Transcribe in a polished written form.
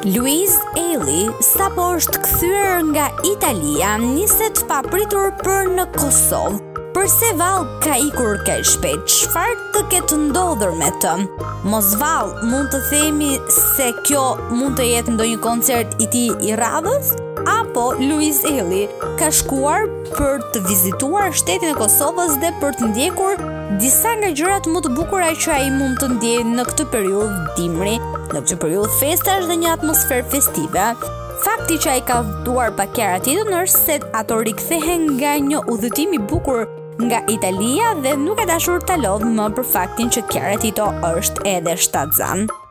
Luiz Ejllit sapo është kthyer nga Italia niset papritur për në Kosovë. Përse vallë ka ikur kaq shpejt? Çfarë të ketë ndodhur me të? Mos vallë, mund të themi se kjo mund të jetë ndonjë koncert i tij i radhës? Apo Luiz Ejllit ka shkuar për të vizituar shtetin e Kosovës dhe për të ndjekur disa nga gjërat më të bukura që ai mund të ndjejë në këtë periudhë dimri, në këtë periudhë festash dhe një atmosferë festive. Fakti që ai ka udhëtuar pa kjarë tjetër është se ato rikthehen nga një udhëtim i bukur nga Italia dhe nuk e dashur ta lodh më për faktin që kjarë tito është edhe shtatzan.